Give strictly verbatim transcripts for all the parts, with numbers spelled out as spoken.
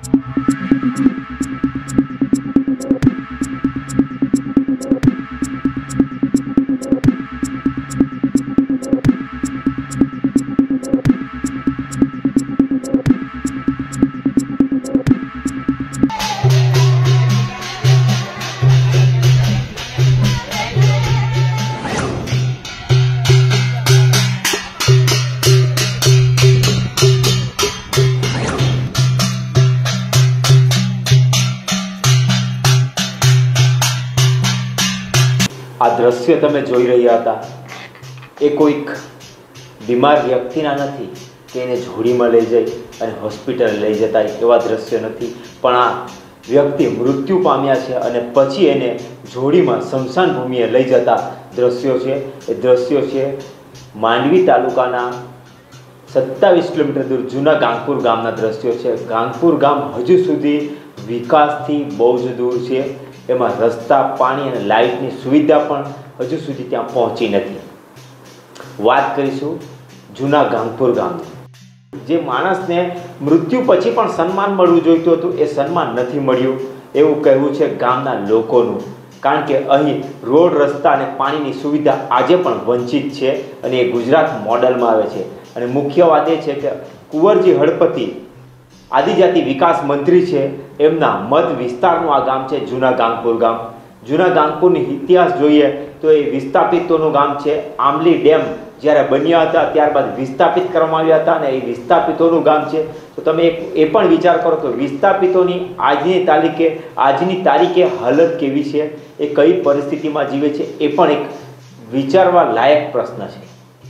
આ દ્રશ્ય તમે જોઈ રહ્યા હતા એ કોઈક બીમાર વ્યક્તિના નથી કે એને જોડીમાં લઈ જઈ અને હોસ્પિટલ લઈ જતા એવા દ્રશ્ય નથી, પણ આ વ્યક્તિ મૃત્યુ પામ્યા છે અને પછી એને જોડીમાં સ્મશાન ભૂમિએ લઈ જતા દ્રશ્યો છે. એ દ્રશ્યો છે માંડવી તાલુકાના સત્તાવીસ કિલોમીટર દૂર જૂના ગાંગપુર ગામના દ્રશ્યો છે. ગાંગપુર ગામ હજુ સુધી વિકાસથી બહુ જ દૂર છે. એમાં રસ્તા, પાણી અને લાઇટની સુવિધા પણ હજુ સુધી ત્યાં પહોંચી નથી. વાત કરીશું જૂના ગાંગપુર ગામની. જે માણસને મૃત્યુ પછી પણ સન્માન મળવું જોઈતું હતું એ સન્માન નથી મળ્યું એવું કહેવું છે ગામના લોકોનું. કારણ કે અહીં રોડ, રસ્તા અને પાણીની સુવિધા આજે પણ વંચિત છે અને એ ગુજરાત મોડલમાં આવે છે. અને મુખ્ય વાત એ છે કે કુંવરજી હળપતિ આદિજાતિ વિકાસ મંત્રી છે, એમના મત વિસ્તારનું આ ગામ છે જૂના ગાંગપુર ગામ. જૂના ગાંગપુરની ઇતિહાસ જોઈએ તો એ વિસ્થાપિતોનું ગામ છે. આંબલી ડેમ જ્યારે બન્યા હતા ત્યારબાદ વિસ્થાપિત કરવામાં આવ્યા હતા અને એ વિસ્થાપિતોનું ગામ છે. તો તમે એક એ પણ વિચાર કરો કે વિસ્થાપિતોની આજની તારીખે આજની તારીખે હાલત કેવી છે, એ કઈ પરિસ્થિતિમાં જીવે છે, એ પણ એક વિચારવા લાયક પ્રશ્ન છે.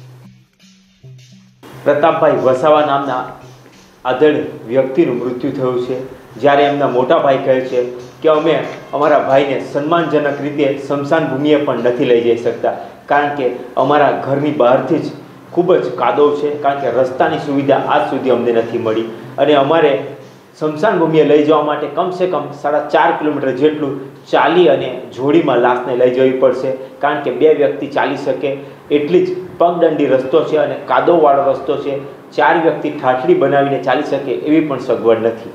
પ્રતાપભાઈ વસાવા નામના આદરણીય વ્યક્તિનું મૃત્યુ થયું છે. જ્યારે એમના મોટા ભાઈ કહે છે કે અમે અમારા ભાઈને સન્માનજનક રીતે સ્મશાન ભૂમિએ પણ નથી લઈ જઈ શકતા, કારણ કે અમારા ઘરની બહારથી જ ખૂબ જ કાદવ છે, કારણ કે રસ્તાની સુવિધા આજ સુધી અમને નથી મળી અને અમારે સ્મશાન ભૂમિએ લઈ જવા માટે કમસે કમ સાડા ચાર કિલોમીટર જેટલું ચાલી અને જોડીમાં લાશને લઈ જવી પડશે, કારણ કે બે વ્યક્તિ ચાલી શકે એટલી જ પગદંડી રસ્તો છે અને કાદવવાળો રસ્તો છે. ચાર વ્યક્તિ ઠાઠડી બનાવીને ચાલી શકે એવી પણ સગવડ નથી.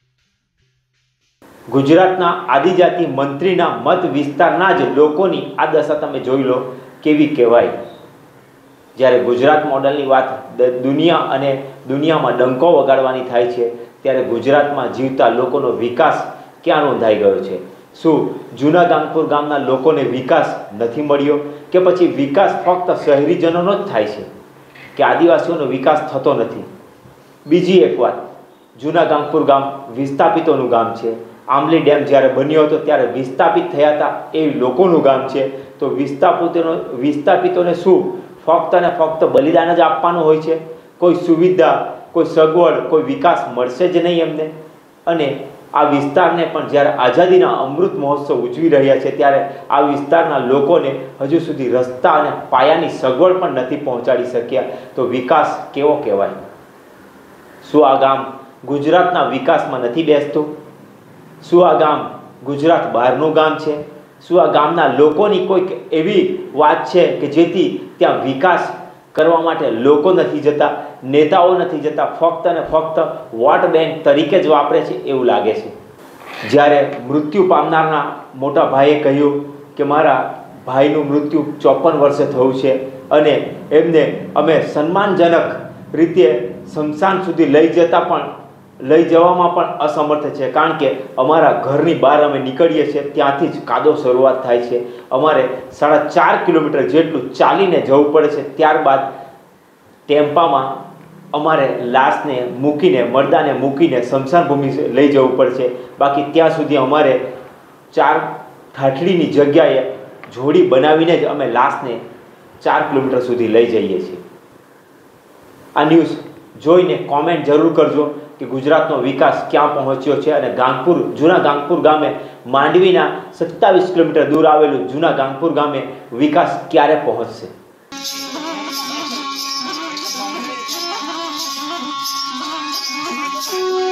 ગુજરાતના આદિજાતિ મંત્રીના મત વિસ્તારના જ લોકોની આ દશા તમે જોઈ લો કેવી કહેવાય. જ્યારે ગુજરાત મોડલની વાત દુનિયા અને દુનિયામાં ડંકો વગાડવાની થાય છે ત્યારે ગુજરાતમાં જીવતા લોકોનો વિકાસ ક્યાં નોંધાઈ ગયો છે? શું જૂના ગાંગપુર ગામના લોકોને વિકાસ નથી મળ્યો કે પછી વિકાસ ફક્ત શહેરીજનોનો જ થાય છે કે આદિવાસીઓનો વિકાસ થતો નથી? બીજી એક વાત, જૂના ગાંગપુર ગામ વિસ્થાપિતોનું ગામ છે. આંબલી ડેમ જ્યારે બન્યો હતો ત્યારે વિસ્થાપિત થયા હતા એ લોકોનું ગામ છે. તો વિસ્થાપિતોનો વિસ્થાપિતોને શું ફક્ત અને ફક્ત બલિદાન જ આપવાનું હોય છે? કોઈ સુવિધા, કોઈ સગવડ, કોઈ વિકાસ મળશે જ નહીં એમને. અને આ વિસ્તારને પણ જ્યારે આઝાદીના અમૃત મહોત્સવ ઉજવી રહ્યા છે ત્યારે આ વિસ્તારના લોકોને હજુ સુધી રસ્તા અને પાયાની સગવડ પણ નથી પહોંચાડી શક્યા. તો વિકાસ કેવો કહેવાય? શું આ ગામ ગુજરાતના વિકાસમાં નથી બેસતું? શું આ ગામ ગુજરાત બહારનું ગામ છે? શું આ ગામના લોકોની કોઈક એવી વાત છે કે જેથી ત્યાં વિકાસ કરવા માટે લોકો નથી જતા, નેતાઓ નથી જતા, ફક્ત અને ફક્ત વોટ બેંક તરીકે જ વાપરે છે એવું લાગે છે? જ્યારે મૃત્યુ પામનારના મોટા ભાઈએ કહ્યું કે મારા ભાઈનું મૃત્યુ ચોપન વર્ષે થયું છે અને એમને અમે સન્માનજનક રીતે સ્મશાન સુધી લઈ જતા પણ લઈ જવામાં પણ અસમર્થ છે, કારણ કે અમારા ઘરની બહાર અમે નીકળીએ છીએ ત્યાંથી જ કાદવ શરૂઆત થાય છે. અમારે સાડા ચાર કિલોમીટર જેટલું ચાલીને જવું પડે છે. ત્યારબાદ ટેમ્પામાં અમારે લાશને મૂકીને, મરદાને મૂકીને સ્મશાન ભૂમિ લઈ જવું પડશે. બાકી ત્યાં સુધી અમારે ચાર ઠાઠડીની જગ્યાએ જોડી બનાવીને જ અમે લાશને ચાર કિલોમીટર સુધી લઈ જઈએ છીએ. આ ન્યૂઝ જોઈને કોમેન્ટ જરૂર કરજો કે ગુજરાતનો વિકાસ ક્યાં પહોંચ્યો છે અને ગાંગપુર જૂના ગાંગપુર ગામે માંડવીના સત્તાવીસ કિલોમીટર દૂર આવેલું જૂના ગાંગપુર ગામે વિકાસ ક્યારે પહોંચશે? Thank you.